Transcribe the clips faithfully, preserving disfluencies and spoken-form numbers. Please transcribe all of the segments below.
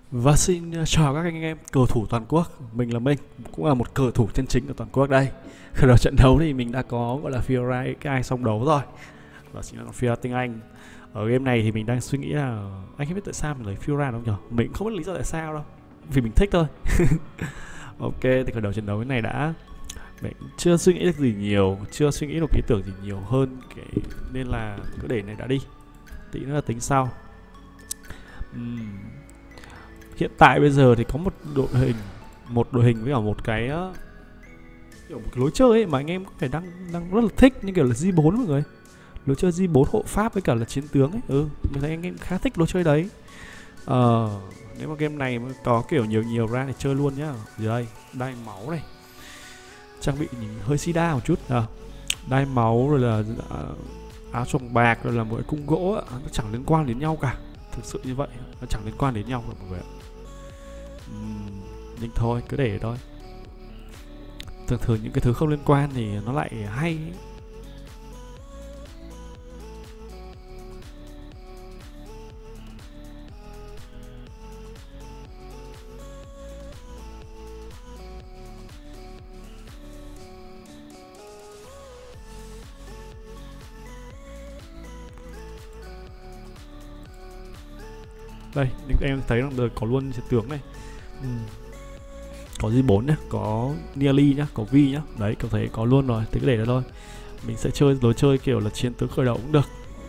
Và xin chào các anh em cầu thủ toàn quốc. Mình là Minh, cũng là một cầu thủ chân chính của toàn quốc đây. Khởi đầu trận đấu thì mình đã có gọi là Fiora cái ai xong đấu rồi. Đó chính là Fiora tiếng Anh. Ở game này thì mình đang suy nghĩ là anh không biết tại sao mình lấy Fiora đúng không nhỉ? Mình không biết lý do tại sao đâu. Vì mình thích thôi. Ok, thì khởi đầu trận đấu cái này đã. Mình chưa suy nghĩ được gì nhiều, chưa suy nghĩ được ý tưởng gì nhiều hơn cái... nên là cứ để này đã đi. Tí nữa là tính sau. Uhm. Hiện tại bây giờ thì có một đội hình một đội hình với cả một cái kiểu một cái lối chơi ấy mà anh em có thể đang đang rất là thích, như kiểu là G bốn mọi người. Lối chơi G bốn hộ pháp với cả là chiến tướng ấy. Ừ, mình thấy anh em khá thích lối chơi đấy. Ờ, nếu mà game này mà có kiểu nhiều nhiều ra thì chơi luôn nhá. Gì đây? Đai máu này. Trang bị nhìn hơi sida một chút à. Đai máu rồi là áo choàng bạc rồi là một cái cung gỗ á, nó chẳng liên quan đến nhau cả. Thực sự như vậy, nó chẳng liên quan đến nhau mọi người ạ. Uhm, nhưng thôi, cứ để thôi. Thường thường những cái thứ không liên quan thì nó lại hay. Đây, những em thấy rằng có luôn chiến tướng này. uhm. Có G bốn nhá, có Nearly nhá, có Vi nhá. Đấy, cậu thấy có luôn rồi, thì cứ để đó thôi. Mình sẽ chơi lối chơi kiểu là chiến tướng khởi đầu cũng được.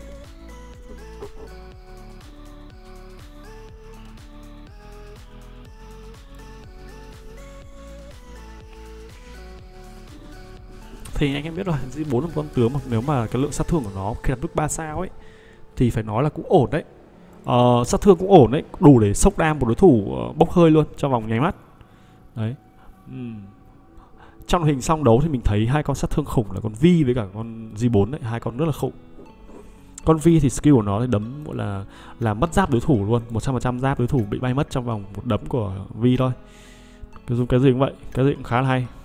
Thì anh em biết rồi, G bốn là một con tướng mà nếu mà cái lượng sát thương của nó khi đạt mức ba sao ấy thì phải nói là cũng ổn đấy. Ờ, sát thương cũng ổn đấy, đủ để sốc đam một đối thủ bốc hơi luôn trong vòng nháy mắt. Đấy. uhm. Trong hình song đấu thì mình thấy hai con sát thương khủng là con Vi với cả con G bốn đấy, hai con rất là khủng. Con Vi thì skill của nó thì đấm gọi là làm mất giáp đối thủ luôn, một trăm phần trăm giáp đối thủ bị bay mất trong vòng một đấm của Vi thôi. Cứ dùng cái gì cũng vậy, cái gì cũng khá là hay.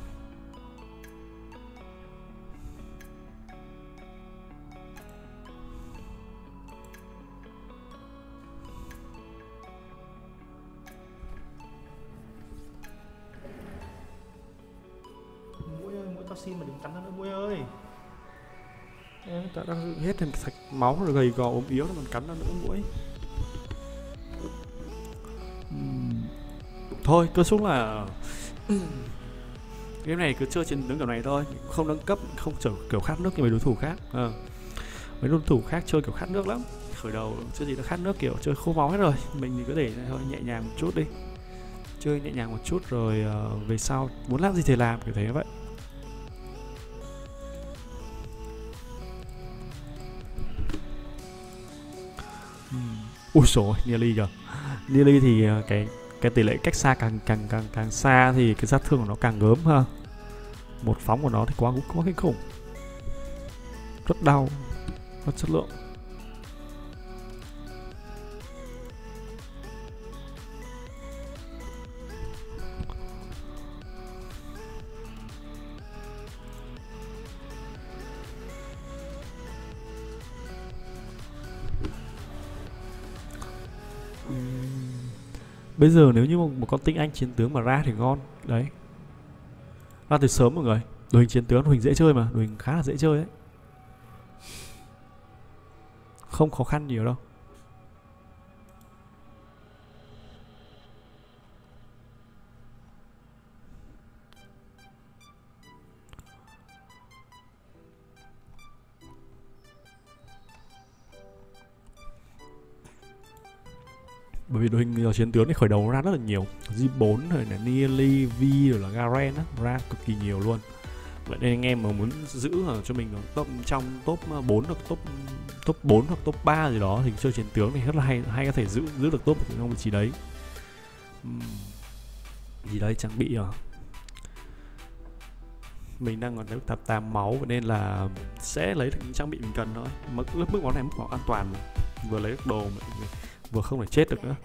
Xin mà đừng cắn nó nữa Muôi ơi. Em đã đang hết thêm sạch máu rồi, gầy gò ốm yếu nó còn cắn nó nữa mũi. uhm. Thôi cứ xuống là game này cứ chơi chiến tướng kiểu này thôi, không nâng cấp, không trở kiểu khát nước như mấy đối thủ khác. à. Mấy đối thủ khác chơi kiểu khát nước lắm, khởi đầu chưa gì đã khát nước, kiểu chơi khô máu hết rồi. Mình thì cứ để thôi, nhẹ nhàng một chút đi, chơi nhẹ nhàng một chút rồi uh, về sau muốn làm gì thì làm, kiểu thế vậy. Ui dồi, Nearly kìa. Nearly thì cái cái tỷ lệ cách xa càng càng càng càng xa thì cái sát thương của nó càng gớm ha. Một phóng của nó thì quá quá kinh khủng. Rất đau, rất chất lượng. Bây giờ nếu như một con tinh anh chiến tướng mà ra thì ngon. Đấy, ra từ sớm mọi người. Đội hình chiến tướng đội hình dễ chơi mà, đội hình khá là dễ chơi ấy, không khó khăn nhiều đâu. Bởi vì đội hình chiến tướng thì khởi đầu ra rất là nhiều, G bốn rồi là Nearly, Vi rồi là Garen á, ra cực kỳ nhiều luôn. Vậy nên anh em mà muốn giữ cho mình top trong top bốn hoặc top top bốn hoặc top ba gì đó thì chơi chiến tướng thì rất là hay, hay có thể giữ giữ được top trong vị trí đấy. uhm. Gì đây, trang bị à? Mình đang còn được tập tám máu nên là sẽ lấy được những trang bị mình cần thôi. Mức mức món này mức món an toàn, vừa lấy được đồ mà vừa không phải chết được nữa.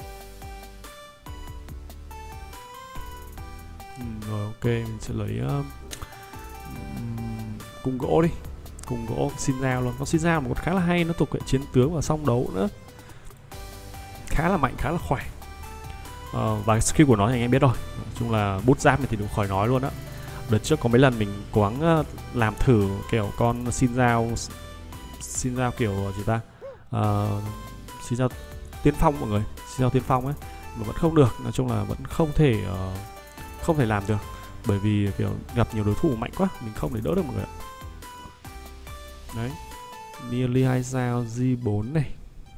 ừ, Rồi ok, mình sẽ lấy uh, um, cung gỗ đi. Cung gỗ xin ra luôn. Con xin ra một con khá là hay, nó thuộc hệ chiến tướng và song đấu nữa. Khá là mạnh, khá là khỏe. uh, và cái skill của nó thì anh em biết rồi, nói chung là bút giáp này thì đúng khỏi nói luôn á. Đợt trước có mấy lần mình cố gắng uh, làm thử kiểu con xin giao xin giao kiểu gì ta, uh, xin giao tiên phong mọi người, xin giao tiên phong ấy, mà vẫn không được. Nói chung là vẫn không thể uh, không thể làm được, bởi vì kiểu gặp nhiều đối thủ mạnh quá, mình không thể đỡ được mọi người ạ. Đấy, nearly hai sao G bốn này.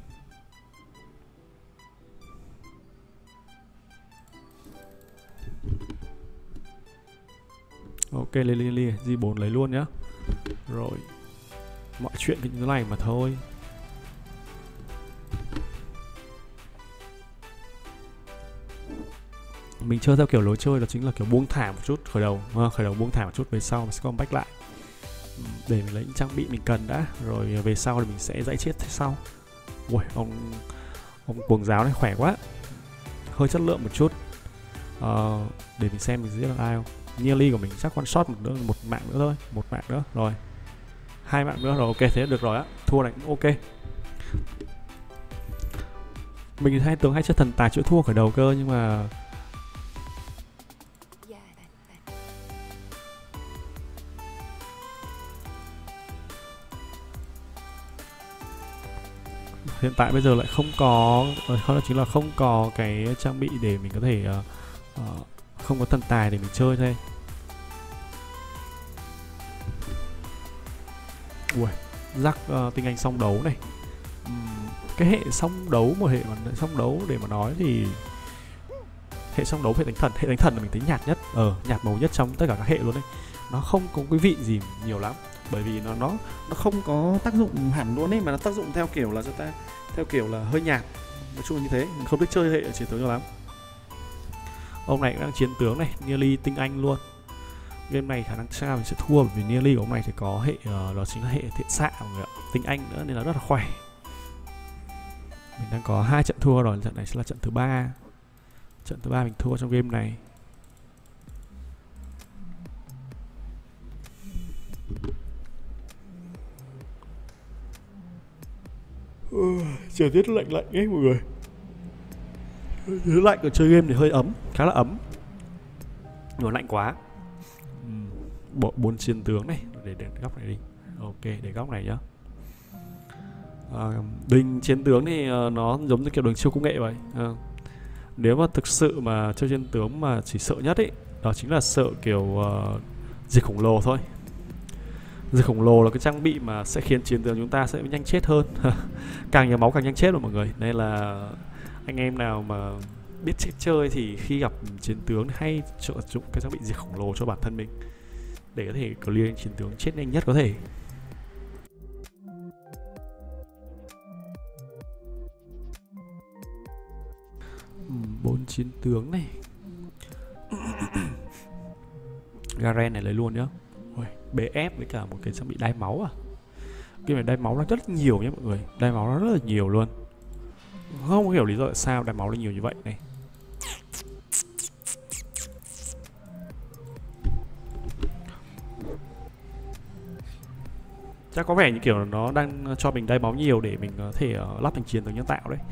Ok, lên lên lên G bốn lấy luôn nhá. Rồi, mọi chuyện cái như này mà thôi. Mình chơi theo kiểu lối chơi đó chính là kiểu buông thả một chút khởi đầu, à, khởi đầu buông thả một chút, về sau mình sẽ comeback lại để mình lấy những trang bị mình cần đã, rồi về sau thì mình sẽ dãy chết sau. Ui, ông ông cuồng giáo này khỏe quá, hơi chất lượng một chút. Uh, để mình xem mình giết được ai không. Nearly của mình chắc one shot một nữa, một mạng nữa thôi, một mạng nữa rồi, hai mạng nữa rồi. Ok, thế được rồi á, thua này cũng ok. Mình hay tướng hay chơi thần tài chữa thua khởi đầu cơ, nhưng mà hiện tại bây giờ lại không có, không chính là không có cái trang bị để mình có thể uh, uh, không có thần tài để mình chơi thôi. Ui, rắc uh, tinh anh song đấu này. uhm, cái hệ song đấu, một hệ mà song đấu để mà nói thì hệ song đấu, hệ đánh thần, hệ đánh thần là mình thấy nhạt nhất, ờ nhạt màu nhất trong tất cả các hệ luôn đấy. Nó không có quý vị gì nhiều lắm, bởi vì nó nó nó không có tác dụng hẳn luôn ấy, mà nó tác dụng theo kiểu là cho ta theo kiểu là hơi nhạt, nói chung là như thế. Mình không thích chơi hệ chiến tướng cho lắm. Ông này đang chiến tướng này, nearly tinh anh luôn. Game này khả năng sao mình sẽ thua, bởi vì nearly của ông này thì có hệ uh, đó chính là hệ thiện xạ, tinh anh nữa, nên là rất là khỏe. Mình đang có hai trận thua rồi, trận này sẽ là trận thứ ba. Trận thứ ba mình thua trong game này. Trời tiết lạnh lạnh ấy mọi người. Thứ lạnh ở chơi game thì hơi ấm, khá là ấm, nhưng mà lạnh quá. Bộ bốn chiến tướng này, để để góc này đi. Ok, để góc này nhá. À, đình chiến tướng thì uh, nó giống như kiểu đường siêu công nghệ vậy. À, nếu mà thực sự mà chơi chiến tướng mà chỉ sợ nhất ấy, đó chính là sợ kiểu uh, diệt khổng lồ thôi. Diệt khổng lồ là cái trang bị mà sẽ khiến chiến tướng chúng ta sẽ nhanh chết hơn. Càng nhiều máu càng nhanh chết rồi mọi người. Nên là anh em nào mà biết chết chơi thì khi gặp chiến tướng hay trợ dụng cái trang bị diệt khổng lồ cho bản thân mình, để có thể clear chiến tướng chết nhanh nhất có thể. Bốn chiến tướng này. Garen này lấy luôn nhá. Ôi, bê ép với cả một cái trang bị đai máu à. Cái này đai máu nó rất nhiều nhé mọi người. Đai máu nó rất là nhiều luôn. Không hiểu lý do tại sao đai máu nó nhiều như vậy này. Chắc có vẻ như kiểu nó đang cho mình đai máu nhiều để mình có thể uh, lắp thành chiến tướng nhân tạo đấy.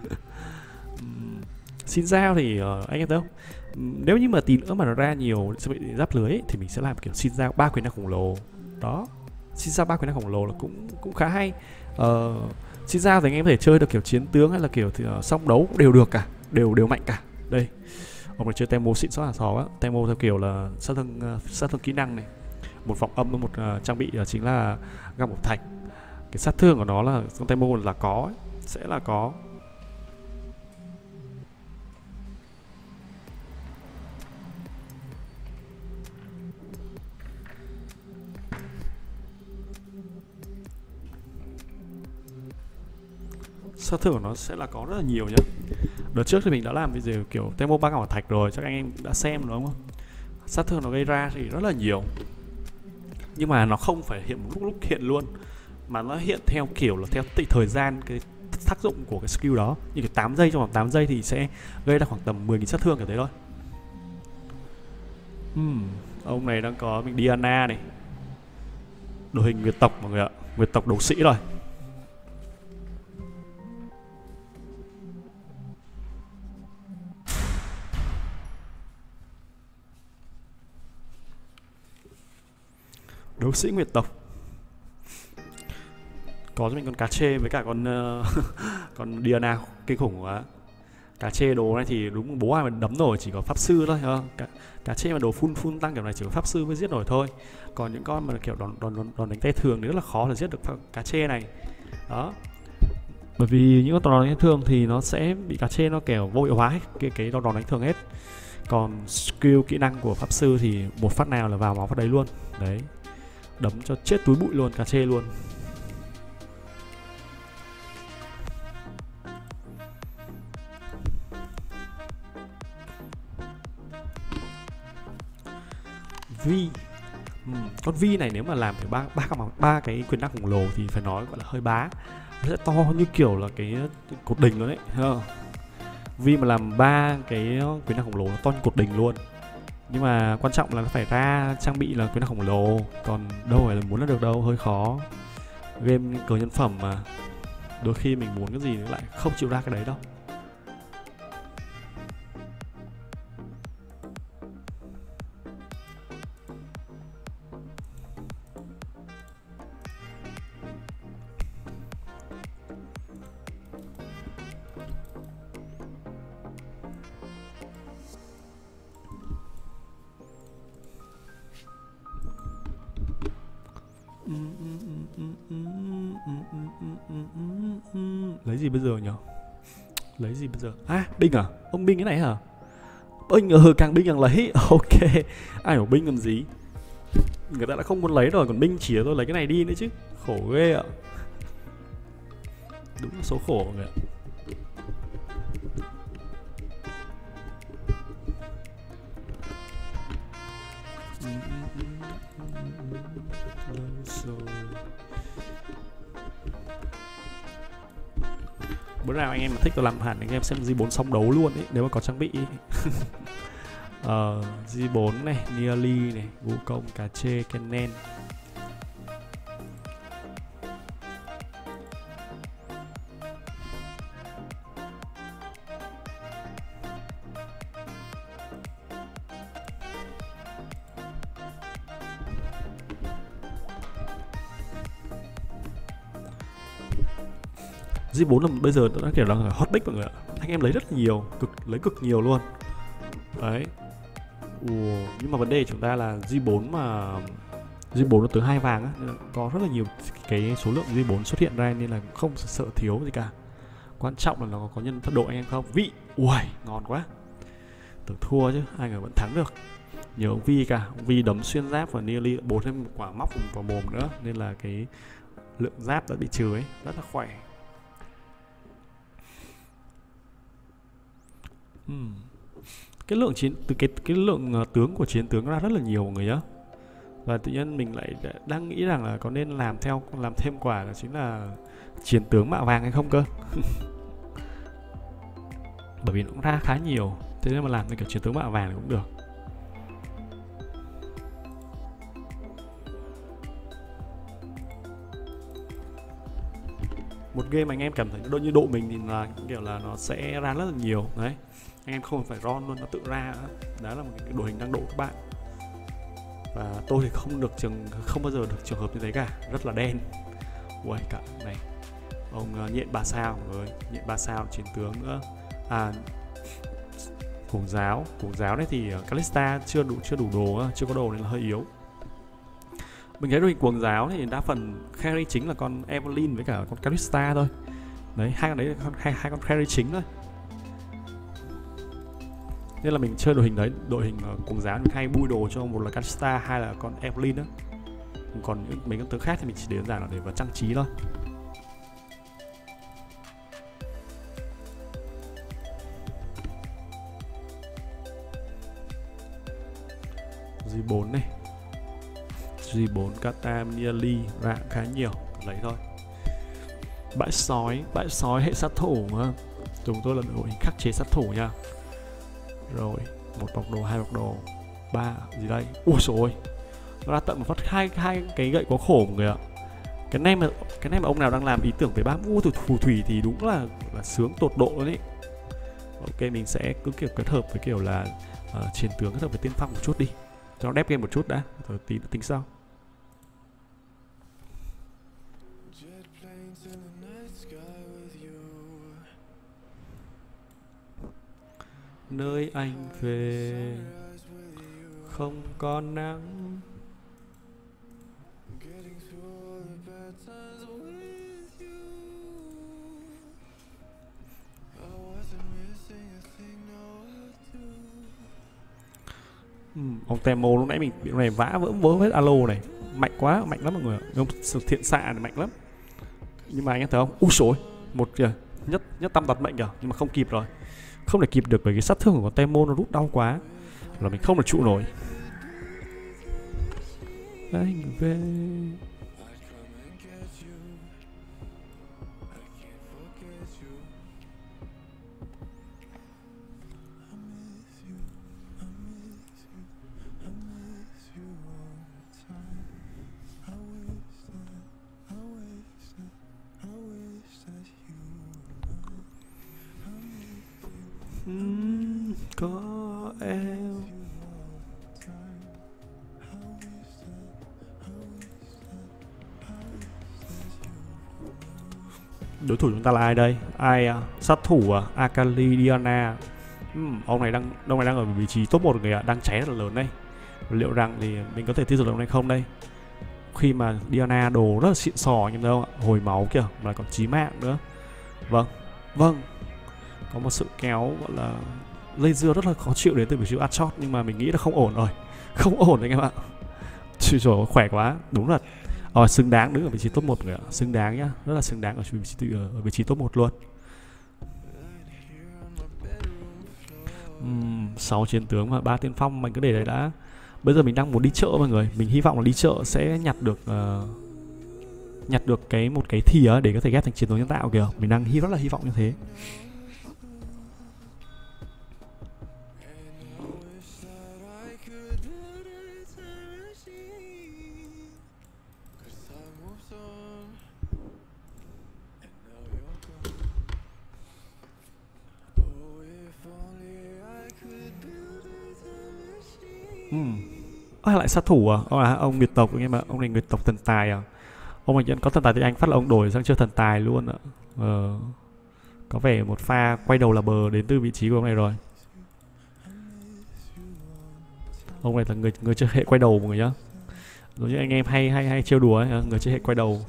Xin giao thì uh, anh em thấy không? Nếu như mà tí nữa mà nó ra nhiều sẽ bị giáp lưới ấy, thì mình sẽ làm kiểu xin giao ba quyền năng khổng lồ. Đó, xin giao ba quyền năng khổng lồ là cũng cũng khá hay. Uh, xin giao thì anh em có thể chơi được kiểu chiến tướng hay là kiểu thì, uh, song đấu cũng đều được cả, đều đều mạnh cả. Đây, ông này chơi Temo xịn xóa là xó á. Temo theo kiểu là sát thương uh, sát thương kỹ năng này, một vòng âm với một uh, trang bị uh, chính là găng một thạch. Cái sát thương của nó là con Temo là có ấy, sẽ là có. Sát thương của nó sẽ là có rất là nhiều nhá. Đợt trước thì mình đã làm bây giờ kiểu Temo ba ngọc thạch rồi, chắc anh em đã xem rồi đúng không? Sát thương nó gây ra thì rất là nhiều, nhưng mà nó không phải hiện một lúc lúc hiện luôn, mà nó hiện theo kiểu là theo thời gian cái tác dụng của cái skill đó. Như cái tám giây, trong vòng tám giây thì sẽ gây ra khoảng tầm mười nghìn sát thương kiểu thế thôi. uhm, Ông này đang có mình Diana này, đội hình Nguyệt tộc mọi người ạ, Nguyệt tộc đấu sĩ rồi. Đấu sĩ nguyệt tộc. Có cho mình con cá chê với cả con uh, con Diana kinh khủng quá. Cá chê đồ này thì đúng bố ai mà đấm nổi chỉ có pháp sư thôi, không? Cá, cá chê mà đồ full full tăng kiểu này chỉ có pháp sư mới giết nổi thôi. Còn những con mà kiểu đòn đòn đòn, đòn đánh tay thường thì rất là khó để giết được cá chê này. Đó. Bởi vì những con đòn đánh thường thì nó sẽ bị cá chê nó kiểu vô hiệu hóa hết cái cái đòn đánh thường hết. Còn skill kỹ năng của pháp sư thì một phát nào là vào máu phát đấy luôn. Đấy. Đấm cho chết túi bụi luôn, cá chê luôn. Vi. Ừ, con Vi này nếu mà làm phải ba ba ba cái quyền năng khổng lồ thì phải nói gọi là hơi bá. Nó sẽ to như kiểu là cái cột đình luôn đấy. Vi mà làm ba cái quyền năng khổng lồ nó to như cột đình luôn. Nhưng mà quan trọng là nó phải ra trang bị là quyền năng khổng lồ. Còn đâu phải là muốn là được đâu, hơi khó. Game cờ nhân phẩm mà đôi khi mình muốn cái gì nó lại không chịu ra cái đấy đâu. Lấy gì bây giờ nhỉ? Lấy gì bây giờ? À, binh à? Ông binh cái này hả? Binh, ừ, càng binh càng lấy. Ok. Ai bảo binh làm gì? Người ta đã không muốn lấy rồi, còn binh chỉ là tôi lấy cái này đi nữa chứ. Khổ ghê ạ. Đúng là số khổ người ạ. Bữa nào anh em mà thích tôi làm hẳn anh em xem G bốn song đấu luôn ấy, nếu mà có trang bị. uh, G bốn này, Nearly này, Vũ Công, Cá Chê, Kennen. G bốn là bây giờ đã kiểu là hot pick mọi người ạ. Anh em lấy rất là nhiều, cực lấy cực nhiều luôn. Đấy. Ủa, nhưng mà vấn đề chúng ta là G bốn mà G bốn nó tới hai vàng á, có rất là nhiều cái số lượng G bốn xuất hiện ra nên là không sợ thiếu gì cả. Quan trọng là nó có nhân thất độ anh em không? Vị. Ui, ngon quá. Tưởng thua chứ, ai ngờ vẫn thắng được. Nhớ ông Vi cả, ông Vi đấm xuyên giáp và Nearly bốn thêm một quả móc vào mồm nữa nên là cái lượng giáp đã bị trừ ấy, rất là khỏe. Hmm. Cái lượng chiến từ cái cái lượng uh, tướng của chiến tướng ra rất là nhiều mọi người nhá. Và tự nhiên mình lại đang nghĩ rằng là có nên làm theo làm thêm quả là chính là chiến tướng mạ vàng hay không cơ. Bởi vì nó cũng ra khá nhiều, thế nên mà làm cái kiểu chiến tướng mạ vàng cũng được. Một game anh em cảm thấy độ như độ mình thì là kiểu là nó sẽ ra rất là nhiều đấy. Anh em không phải ron luôn, nó tự ra. Đó là một cái đội hình năng độ các bạn. Và tôi thì không được trường không bao giờ được trường hợp như thế cả, rất là đen. Ui cả này. Ông uh, nhện ba sao rồi, nhện ba sao chiến tướng nữa. À Cuồng giáo, cuồng giáo này thì uh, Kalista chưa đủ chưa đủ đồ, chưa có đồ nên là hơi yếu. Mình thấy đội hình cuồng giáo thì đa phần carry chính là con Evelyn với cả con Kalista thôi. Đấy, hai con đấy là con, hai, hai con carry chính thôi. Nên là mình chơi đội hình đấy, đội hình uh, cuồng giáo mình hay bui đồ cho một là Kalista, hai là con Evelyn đó. Còn những mấy con tướng khác thì mình chỉ để đơn giản là để vào trang trí thôi. G bốn này, G bốn Kata Nearly ra khá nhiều, lấy thôi. Bãi sói, bãi sói hệ sát thủ ha. Chúng tôi là đội hình khắc chế sát thủ nha. Rồi, một bọc đồ, hai bọc đồ, ba gì đây? Ui trời ơi, nó ra tận một phát hai hai cái gậy quá khổ mọi người ạ. Cái này mà cái này mà ông nào đang làm ý tưởng về ba mua phù thủy thì đúng là là sướng tột độ luôn ấy. Ok, mình sẽ cứ kiểu kết hợp với kiểu là uh, chiến tướng kết hợp với tiên phong một chút đi, cho nó đép game một chút đã, rồi tí nữa tính sau. nơi anh về không có nắng. Ừ, ông Temo lúc nãy mình bị này vã vỡ vỡ hết alo này, mạnh quá, mạnh lắm mọi người. Ông thiện xạ này mạnh lắm. Nhưng mà anh em thấy không? Úi xối, một kìa, nhất nhất tâm đoạt mệnh kìa, nhưng mà không kịp rồi. Không thể kịp được bởi cái sát thương của con Temo nó rút đau quá, là mình không thể trụ nổi. Anh về. Uhm, có em. Đối thủ chúng ta là ai đây? Ai à? Sát thủ à? Akali Diana. uhm, Ông này đang ông này đang ở vị trí top một người ạ, à, đang cháy rất là lớn đây. Liệu rằng thì mình có thể tiêu diệt được ông này không đây? Khi mà Diana đồ rất là xịn sò nhưng đâu ạ, hồi máu kìa, mà còn chí mạng nữa. Vâng, vâng. Có một sự kéo gọi là dây dưa rất là khó chịu đến từ vị trí Archot, nhưng mà mình nghĩ là không ổn rồi. Không ổn anh em ạ. Trời ơi, khỏe quá, đúng là ờ, xứng đáng đứng ở vị trí top một người ạ, xứng đáng nhá, rất là xứng đáng ở vị trí ở vị trí top một luôn. Uhm, sáu chiến tướng và ba tiên phong mình cứ để đấy đã. Bây giờ mình đang muốn đi chợ mọi người, mình hy vọng là đi chợ sẽ nhặt được uh, nhặt được cái một cái thìa để có thể ghép thành chiến tướng nhân tạo kìa. Mình đang hy rất là hy vọng như thế. Uhm. À, lại sát thủ à? Ông là ông nguyệt tộc anh em ạ, ông này nguyệt tộc thần tài à? Ông này có thần tài thì anh phát là ông đổi sang chơi thần tài luôn ạ. Ờ. Có vẻ một pha quay đầu là bờ đến từ vị trí của ông này rồi. Ông này là người người chơi hệ quay đầu mọi người nhá. Giống như anh em hay hay hay trêu đùa ấy, người chơi hệ quay đầu.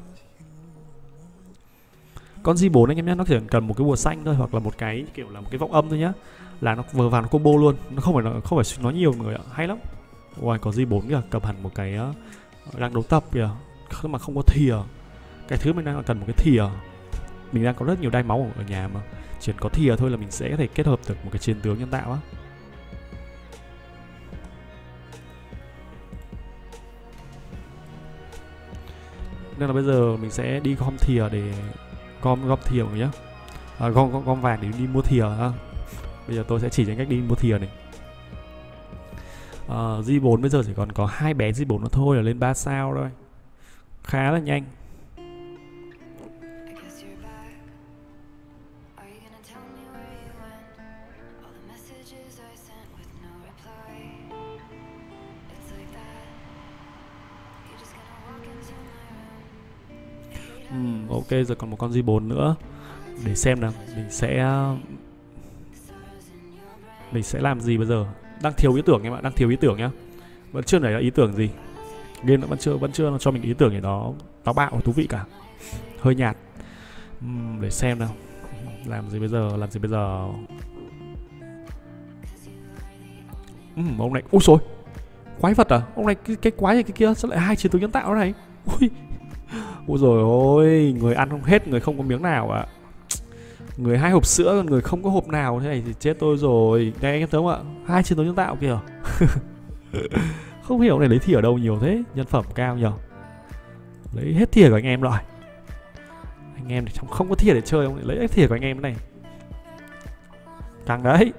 Con G bốn anh em nhé, nó chỉ cần một cái bùa xanh thôi, hoặc là một cái kiểu là một cái vọng âm thôi nhá, là nó vừa vào nó combo luôn, nó không phải nó không phải nói nhiều người ạ, hay lắm. Ngoài có G bốn kìa, cầm hẳn một cái uh, đang đấu tập kìa, mà không có thìa. Cái thứ mình đang cần một cái thìa. Mình đang có rất nhiều đai máu ở nhà mà chỉ có thìa thôi là mình sẽ có thể kết hợp được một cái chiến tướng nhân tạo á. Nên là bây giờ mình sẽ đi gom thìa để gom gom thìa mọi người nhá. À, gom, gom gom vàng để đi mua thìa ha. Bây giờ tôi sẽ chỉ cho cách đi mua thìa này. À, G bốn bây giờ chỉ còn có hai bé G bốn nữa thôi là lên ba sao thôi. Khá là nhanh. Uhm, ok, giờ còn một con G bốn nữa. Để xem nào, mình sẽ Mình sẽ làm gì bây giờ? Đang thiếu ý tưởng em ạ, đang thiếu ý tưởng nhá. Vẫn chưa nảy ra ý tưởng gì. Game nó vẫn chưa vẫn chưa cho mình ý tưởng gì đó táo bạo và thú vị cả. Hơi nhạt. uhm, Để xem nào. Làm gì bây giờ, làm gì bây giờ? uhm, Ông này, ui xôi, quái vật à? Ông này cái, cái quái này cái kia sao lại hai chiến tướng nhân tạo này? Ui. Ôi rồi ôi, người ăn không hết, người không có miếng nào ạ. À. Người hai hộp sữa, còn người không có hộp nào, thế này thì chết tôi rồi. Đây anh em thấy không ạ? Hai chiến tướng nhân tạo kìa. Không hiểu này lấy thìa ở đâu nhiều thế, nhân phẩm cao nhờ. Lấy hết thìa của anh em rồi. Anh em thì không có thìa để chơi, ông lại lấy hết thìa của anh em này. Càng đấy.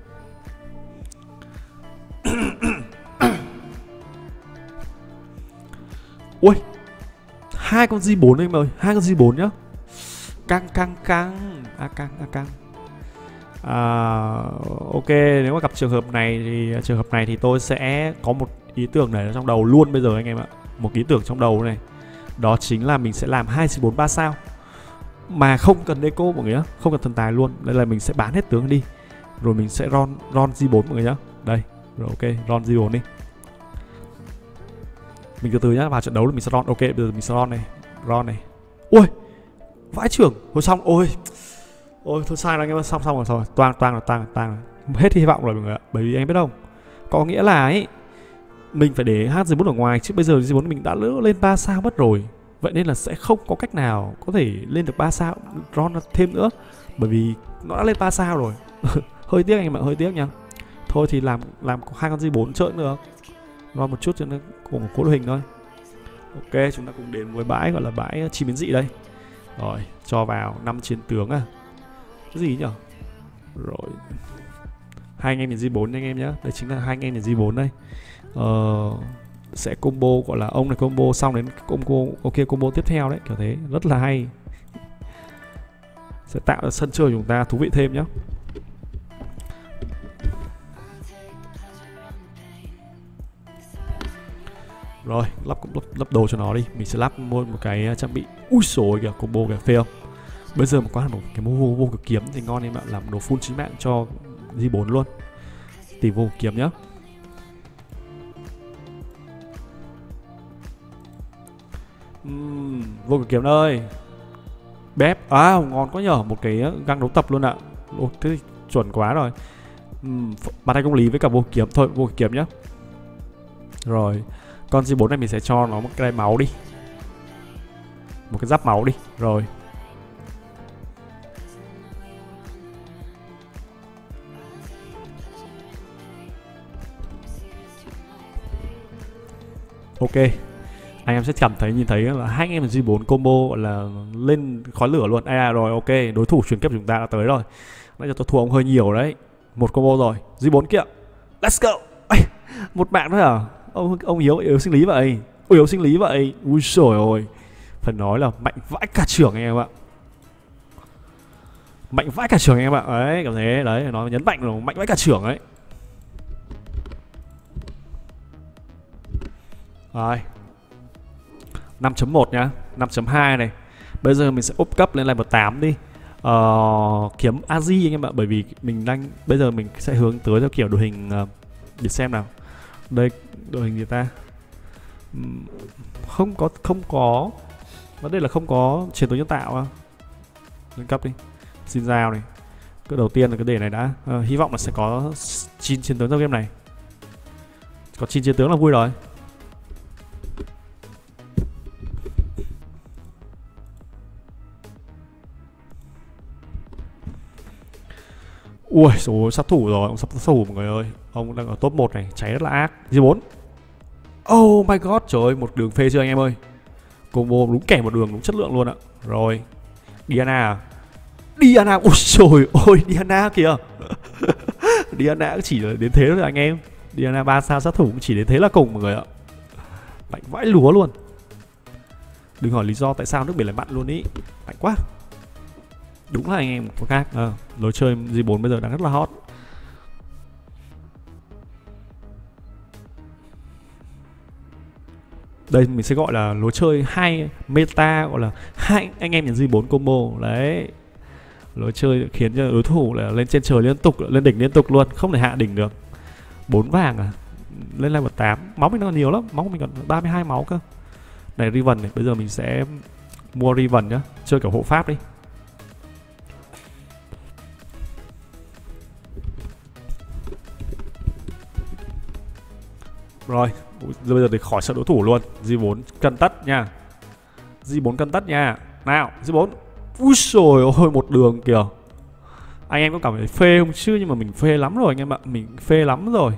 Ui, hai con G bốn anh ơi, hai con G bốn nhá. Căng căng căng, à căng à căng. À, ok, nếu mà gặp trường hợp này thì trường hợp này thì tôi sẽ có một ý tưởng này trong đầu luôn bây giờ anh em ạ. Một ý tưởng trong đầu này. Đó chính là mình sẽ làm hai G bốn ba sao mà không cần deco mọi người nhá, không cần thần tài luôn. Đây là mình sẽ bán hết tướng đi. Rồi mình sẽ ron ron G bốn mọi người nhá. Đây, rồi ok, ron G bốn đi. Mình từ từ nhá, vào trận đấu là mình sẽ ron. Ok, bây giờ mình sẽ ron này, ron này. Ui, vãi trưởng, thôi xong, ôi, ôi thôi sai rồi anh em, xong xong rồi, rồi, toang toang rồi, toang toang rồi. Hết hy vọng rồi mọi người ạ, bởi vì anh biết không, có nghĩa là ấy, mình phải để hát G bốn ở ngoài chứ bây giờ G bốn mình đã lỡ lên ba sao mất rồi. Vậy nên là sẽ không có cách nào có thể lên được ba sao ron thêm nữa, bởi vì nó đã lên ba sao rồi. Hơi tiếc anh em ạ, hơi tiếc nha. Thôi thì làm làm hai con G bốn chơi được, ron một chút cho nó cùng một cỗ đội hình thôi. Ok, chúng ta cùng đến với bãi gọi là bãi chim biến dị đây. Rồi, cho vào năm chiến tướng à. Cái gì nhỉ? Rồi. Hai anh em nhìn G bốn anh em nhé. Đây chính là hai anh em nhìn G bốn đây. Ờ, sẽ combo gọi là ông này combo xong đến combo ok combo tiếp theo đấy, kiểu thế, rất là hay. Sẽ tạo ra sân chơi của chúng ta thú vị thêm nhé. Rồi, lắp, lắp lắp đồ cho nó đi. Mình sẽ lắp mua một cái trang bị. Ui xồi kìa, combo kìa, phê không? Bây giờ mà có hẳn một cái vô, vô, vô cực kiếm thì ngon em ạ, làm đồ full chính mạng cho G bốn luôn. Tìm vô cực kiếm nhá. Uhm, vô cực kiếm ơi. Bép, à ngon quá nhở, một cái găng đấu tập luôn ạ. Ồ, thế thì chuẩn quá rồi. Uhm, bàn tay công lý với cả vô cực kiếm, thôi vô cực kiếm nhá. Rồi, con G bốn này mình sẽ cho nó một cái máu đi, một cái giáp máu đi. Rồi, ok, anh em sẽ cảm thấy nhìn thấy là hai anh em G bốn combo gọi là lên khói lửa luôn. À rồi ok, đối thủ truyền kiếp của chúng ta đã tới rồi. Nãy giờ tôi thua ông hơi nhiều đấy. Một combo rồi, G bốn kia. Let's go. Ây, một bạn thôi à? Ông ông yếu yếu sinh lý vậy. Ôi yếu sinh lý vậy. Ui trời ơi. Phải nói là mạnh vãi cả trưởng anh em ạ. Mạnh vãi cả trưởng anh em ạ. Đấy, cảm thế đấy, nó nhấn mạnh rồi, mạnh vãi cả trưởng ấy. Rồi, năm chấm một nhá, năm chấm hai này. Bây giờ mình sẽ up cấp lên level tám đi. Ờ, kiếm Azi anh em ạ, bởi vì mình đang bây giờ mình sẽ hướng tới theo kiểu đội hình uh, để xem nào. Đây đội hình gì ta? Uhm, không có không có. Vấn đề là không có chiến tướng nhân tạo à. Nâng cấp đi. Xin giao này. Cái đầu tiên là cái đề này đã. À, hy vọng là sẽ có chín chiến tướng trong game này. Có chín chiến tướng là vui rồi. Ui số sát thủ rồi, ông sắp sát thủ mọi người ơi. Ông đang ở top một này, cháy rất là ác. G bốn. Oh my god, trời ơi, một đường phê chưa anh em ơi. Combo đúng kẻ một đường, đúng chất lượng luôn ạ. Rồi, Diana à? Diana, ôi trời ơi, Diana kìa. Diana cũng chỉ đến thế thôi anh em. Diana ba sao sát thủ cũng chỉ đến thế là cùng mọi người ạ. Mạnh vãi lúa luôn. Đừng hỏi lý do tại sao nước biển lại mặn luôn ý. Mạnh quá. Đúng là anh em có khác à, lối chơi G bốn bây giờ đang rất là hot. Đây mình sẽ gọi là lối chơi hai meta, gọi là hai anh em nhận G bốn combo đấy. Lối chơi khiến cho đối thủ là lên trên trời liên tục, lên đỉnh liên tục luôn, không thể hạ đỉnh được. Bốn vàng à, lên level tám, máu mình còn nhiều lắm, máu mình còn ba mươi hai máu cơ. Này Riven này, bây giờ mình sẽ mua Riven nhá, chơi kiểu hộ pháp đi. Rồi, bây giờ thì khỏi sợ đối thủ luôn. G bốn cân tất nha. G bốn cân tất nha. Nào, G bốn. Úi xồi ôi, một đường kìa. Anh em có cảm thấy phê không chứ? Nhưng mà mình phê lắm rồi anh em ạ. Mình phê lắm rồi.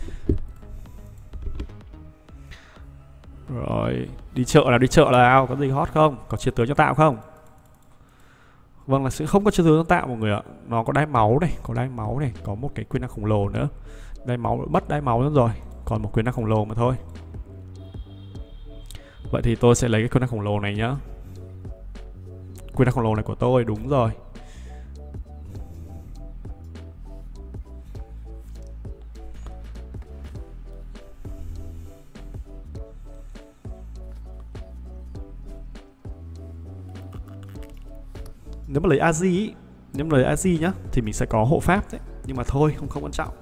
Rồi, đi chợ nào, đi chợ nào. Có gì hot không? Có chiến tướng cho tạo không? Vâng, là sẽ không có chiến tướng cho tạo mọi người ạ. Nó có đai máu này, có đai máu này. Có một cái quyền năng khổng lồ nữa. Đai máu, mất đai máu nữa rồi. Còn một quyền năng khổng lồ mà thôi. Vậy thì tôi sẽ lấy cái quyền năng khổng lồ này nhá. Quyền năng khổng lồ này của tôi, đúng rồi. Nếu mà lấy Azi ý, nếu mà lấy Azi nhá thì mình sẽ có hộ pháp đấy. Nhưng mà thôi, không không quan trọng.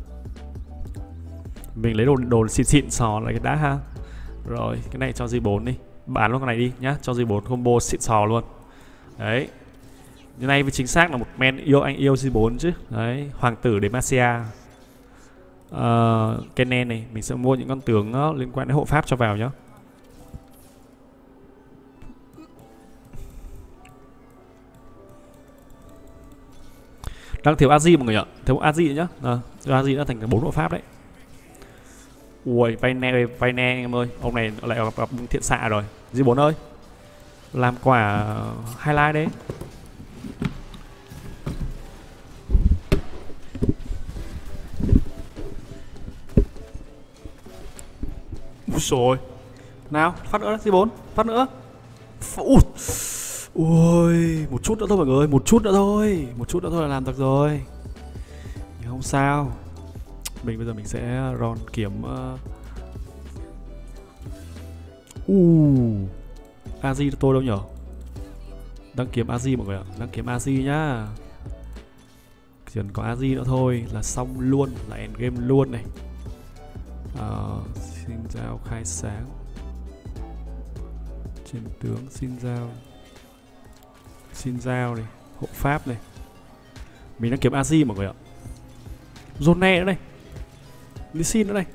Mình lấy đồ đồ xịn xịn sò lại cái đã ha. Rồi, cái này cho G bốn đi. Bán luôn cái này đi nhá, cho G bốn combo xịn sò luôn. Đấy. Như này với chính xác là một men yêu anh yêu G bốn chứ. Đấy, hoàng tử Demacia. Uh, Kennen này, mình sẽ mua những con tướng uh, liên quan đến hộ pháp cho vào nhá. Đang thiếu Azi mọi người ạ, thiếu Azi nhá. À, Azi đã thành bốn hộ pháp đấy. Ui, Vayne Vayne anh em ơi, ông này lại gặp, gặp thiện xạ rồi. G bốn ơi, làm quả highlight đấy. Úi rồi. Nào, phát nữa G bốn, phát nữa. Ui. Ui, một chút nữa thôi mọi người, một chút nữa thôi, một chút nữa thôi là làm được rồi. Nhưng không sao. Mình bây giờ mình sẽ ron kiếm uh... uh. Azi tôi đâu nhở? Đang kiếm Azi mọi người ạ, đang kiếm Azi nhá. Chỉ cần có Azi nữa thôi là xong luôn, là end game luôn này. Uh, xin giao khai sáng. Chiến tướng xin giao. Xin giao này, hộ pháp này. Mình đang kiếm Azi mọi người ạ. Zone nữa này. Lee Sin nữa này.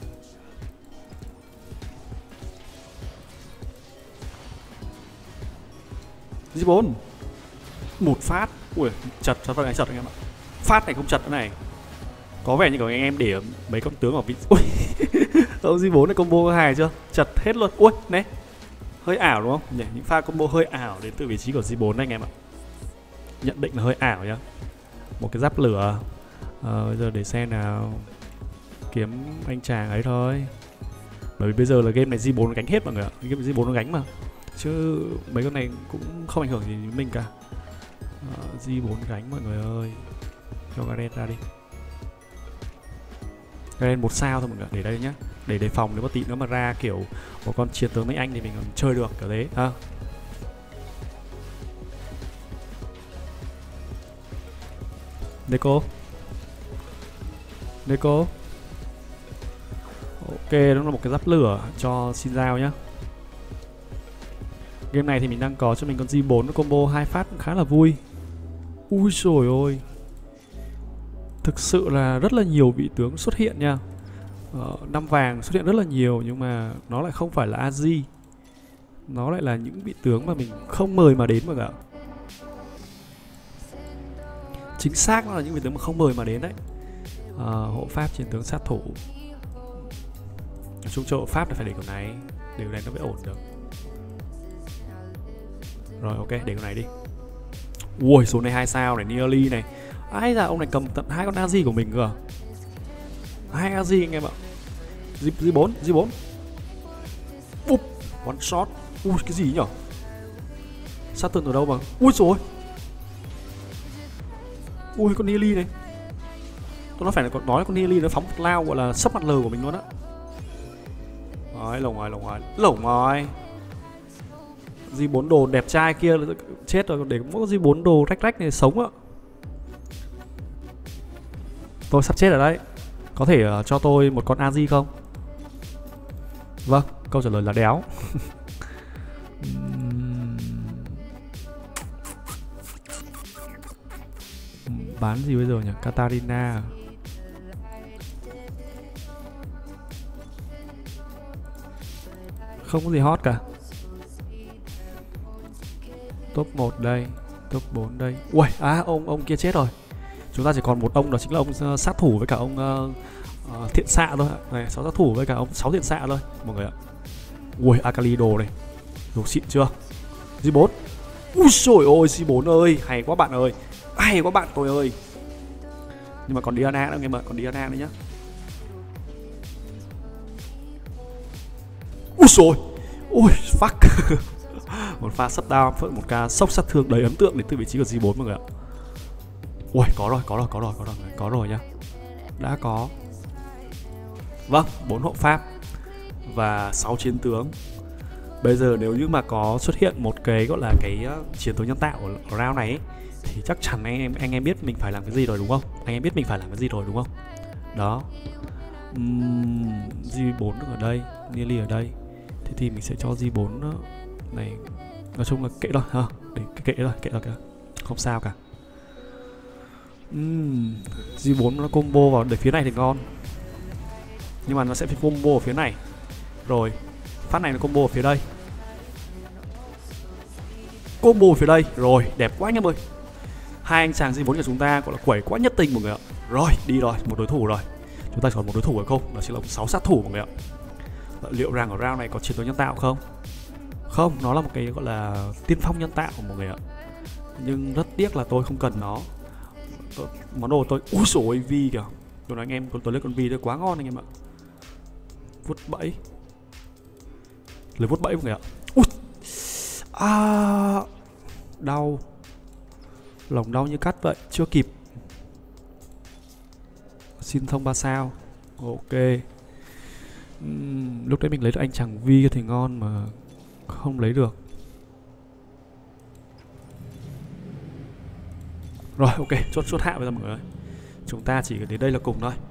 G bốn. Một phát. Ui, chật, chật này chật anh em ạ. Phát này không chật nữa này. Có vẻ như của anh em để mấy con tướng ở vị. Ui. Ông G bốn này combo hài chưa? Chật hết luôn. Ui, này. Hơi ảo đúng không? Nhỉ, những pha combo hơi ảo đến từ vị trí của G bốn anh em ạ. Nhận định là hơi ảo nhá. Một cái giáp lửa. Ờ, bây giờ để xem nào. Kiếm anh chàng ấy thôi. Bởi vì bây giờ là game này G bốn nó gánh hết mọi người ạ. Game G bốn nó gánh mà. Chứ mấy con này cũng không ảnh hưởng gì đến mình cả. Ờ, G bốn gánh mọi người ơi. Cho Garen ra đi. Garen một sao thôi mọi người, để đây nhá. Để đề phòng nếu mà tí nữa mà ra kiểu một con chiến tướng mấy anh thì mình còn chơi được kiểu thế ha. Neko. Neko. Ok, đó là một cái giáp lửa cho xin giao nhá. Game này thì mình đang có cho mình con G bốn combo hai phát khá là vui. Ui trời ơi. Thực sự là rất là nhiều vị tướng xuất hiện nha. Ờ, năm vàng xuất hiện rất là nhiều nhưng mà nó lại không phải là Azi. Nó lại là những vị tướng mà mình không mời mà đến mọi người ạ. Chính xác nó là những vị tướng mà không mời mà đến đấy. Ờ, hộ pháp chiến tướng sát thủ. Nói chung cho hộ pháp là phải để kiểu này. Để kiểu này nó mới ổn được. Rồi ok, để kiểu này đi. Ui, số này hai sao này, Nearly này. Ai là ông này cầm tận hai con Azi của mình cơ. Hai Azi anh em ạ. G bốn, G bốn. Úp, one shot. Ui, cái gì nhở? Saturn ở đâu mà? Ui rồi. Ui, con Nearly này. Tôi nói phải là con nói con Nearly nó phóng một lao gọi là sấp mặt lờ của mình luôn á. Đấy, lồng ngoài, lồng ngoài. Lồng ngoài. G bốn đồ đẹp trai kia chết rồi, để mỗi G bốn đồ rách rách này sống ạ. Tôi sắp chết ở đấy. Có thể uh, cho tôi một con Azi không? Vâng, câu trả lời là đéo. Bán gì bây giờ nhỉ? Katarina. Không có gì hot cả. Top một đây, top bốn đây. Ui, à ông ông kia chết rồi. Chúng ta chỉ còn một ông, đó chính là ông uh, sát thủ với cả ông uh, uh, thiện xạ thôi. Này, sáu sát thủ với cả ông sáu thiện xạ thôi mọi người ạ. Ui, Akali đồ này. Đồ xịn chưa? G bốn. Ui trời ơi, G bốn ơi, hay quá bạn ơi. Hay quá bạn tôi ơi. Nhưng mà còn Diana nữa, nghe mà còn Diana nữa nhá. Ui trời. Ui, fuck. Một pha shutdown, một ca sốc sát thương đầy ấn tượng đến từ vị trí của G bốn mọi người ạ. Ui, có rồi, có rồi, có rồi, có rồi, có rồi nhá. Đã có. Vâng, bốn hộ pháp và sáu chiến tướng. Bây giờ nếu như mà có xuất hiện một cái gọi là cái uh, chiến tướng nhân tạo ở, ở round này ấy, thì chắc chắn anh em anh em biết mình phải làm cái gì rồi đúng không? Anh em biết mình phải làm cái gì rồi đúng không? Đó. uhm, G bốn ở đây, nearly ở đây. Thế thì mình sẽ cho G bốn này. Nói chung là kệ thôi ha. Để kệ thôi, kệ thôi kìa. Không sao cả. uhm, G bốn nó combo vào để phía này thì ngon. Nhưng mà nó sẽ phải combo ở phía này. Rồi phát này nó combo ở phía đây. Combo ở phía đây. Rồi đẹp quá anh em ơi. Hai anh chàng G bốn của chúng ta gọi là quẩy quá nhất tình mọi người ạ. Rồi đi rồi, một đối thủ rồi. Chúng ta chỉ còn một đối thủ rồi không? Đó chính là sáu sát thủ mọi người ạ. Liệu rằng ở round này có chiến đấu nhân tạo không? Không, nó là một cái gọi là tiên phong nhân tạo mọi người ạ. Nhưng rất tiếc là tôi không cần nó. Món đồ tôi... Úi dồi ôi, Vi kìa. Tôi nói anh em, tôi lấy con Vi đây quá ngon anh em ạ. Vút bẫy. Lấy vút bẫy mọi người ạ. Ui. À, đau. Lòng đau như cắt vậy, chưa kịp. Xin thông ba sao. Ok. uhm, Lúc đấy mình lấy được anh chàng Vi thì ngon mà không lấy được. Rồi ok, chốt chốt hạ bây giờ mọi người. Chúng ta chỉ đến đây là cùng thôi.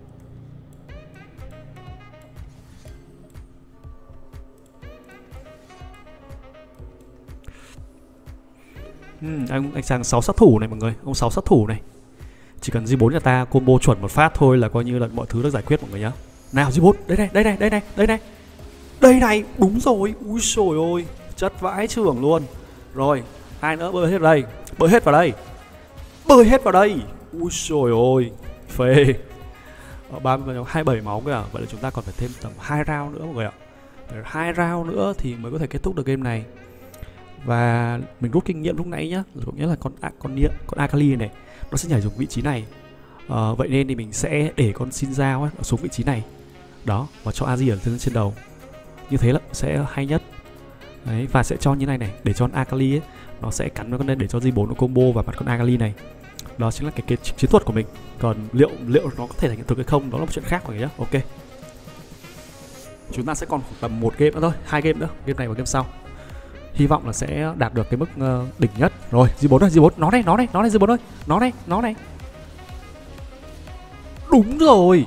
uhm, Anh anh chàng sáu sát thủ này mọi người. Ông sáu sát thủ này. Chỉ cần G bốn nhà ta combo chuẩn một phát thôi là coi như là mọi thứ được giải quyết mọi người nhá. Nào G bốn, đây này, đây này, đây này, đây này. Đây này, đúng rồi. Úi xồi ôi, chất vãi trưởng luôn. Rồi, hai nữa bơi hết vào đây. Bơi hết vào đây. Bơi hết vào đây. Úi xồi ôi, phê. ba mươi hai mươi bảy máu kìa. Vậy là chúng ta còn phải thêm tầm hai round nữa mọi người ạ. Hai round nữa thì mới có thể kết thúc được game này. Và mình rút kinh nghiệm lúc nãy nhá, có nghĩa là con con con, con Akali này nó sẽ nhảy xuống vị trí này. À, vậy nên thì mình sẽ để con Xin Giao ấy xuống vị trí này. Đó, và cho Azi ở trên, trên đầu. Như thế là sẽ hay nhất. Đấy, và sẽ cho như này này, để cho con Akali ấy nó sẽ cắn vào con này để cho G bốn nó combo vào mặt con Akali này. Đó chính là cái, cái chiến thuật của mình. Còn liệu liệu nó có thể thành hiện thực hay không, đó là một chuyện khác rồi nhá. Ok. Chúng ta sẽ còn tầm một game nữa thôi, hai game nữa, game này và game sau. Hy vọng là sẽ đạt được cái mức uh, đỉnh nhất. Rồi, G bốn ơi, G bốn, nó đây, nó đây, nó đây G bốn ơi. Nó đây, nó đây. Đúng rồi.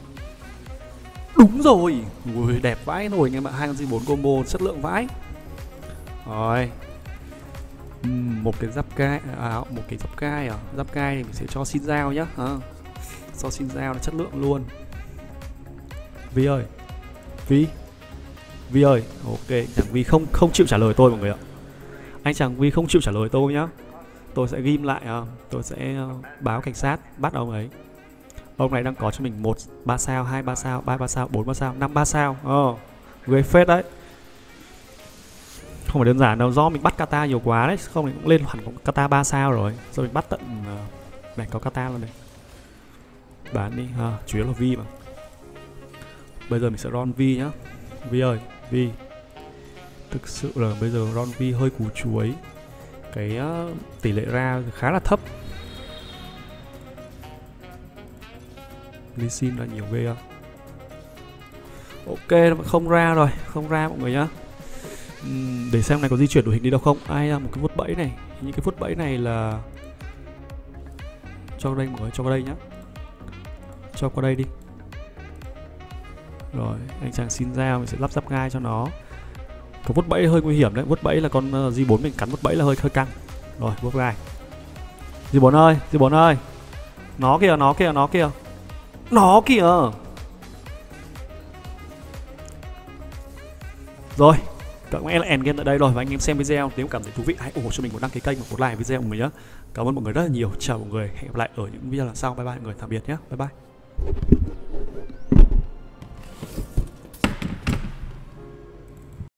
Đúng rồi. Ui, đẹp vãi rồi anh em ạ, hai con G bốn combo chất lượng vãi. Rồi. Uhm, một cái giáp cai, à, một cái giáp cai à, giáp cai thì mình sẽ cho Xin Giao nhá. À, cho Xin Giao là chất lượng luôn. Vi ơi. Vi. Vi ơi, ok, chàng Vi không không chịu trả lời tôi mọi người ạ. Anh chàng Vi không chịu trả lời tôi nhá. Tôi sẽ ghim lại, uh, tôi sẽ uh, báo cảnh sát bắt ông ấy. Ông này đang có cho mình một ba sao, hai ba sao, ba ba sao, bốn ba sao, năm ba sao. Ờ, ghê phết đấy. Không phải đơn giản đâu, do mình bắt kata nhiều quá đấy, không thì cũng lên hẳn có kata ba sao rồi. Rồi mình bắt tận uh, này có kata luôn này. Bán đi, ha, chủ yếu là Vi mà. Bây giờ mình sẽ ron Vi nhá. Vi ơi, Vi. Thực sự là bây giờ ron Vi hơi củ chuối. Cái uh, tỷ lệ ra khá là thấp. Lee Sin là nhiều ghê không? Ok, nó vẫn không ra rồi, không ra mọi người nhá. uhm, Để xem này có di chuyển đội hình đi đâu không. Ai ra một cái vút bẫy này. Những cái vút bẫy này là cho đây mọi người, cho qua đây nhá. Cho qua đây đi. Rồi, anh chàng Xin Giao mình sẽ lắp giáp gai cho nó. Có vút bẫy hơi nguy hiểm đấy, vút bẫy là con uh, G bốn mình cắn vút bẫy là hơi hơi căng. Rồi, vút gai. G bốn ơi, G bốn ơi. Nó kìa, nó kìa, nó kìa. Nó kìa. Rồi, các bạn là end game tại đây rồi và anh em xem video nếu cảm thấy thú vị hãy ủng hộ cho mình một đăng ký kênh và một like video của mình nhé. Cảm ơn mọi người rất là nhiều. Chào mọi người, hẹn gặp lại ở những video lần sau. Bye bye mọi người, tạm biệt nhé. Bye bye.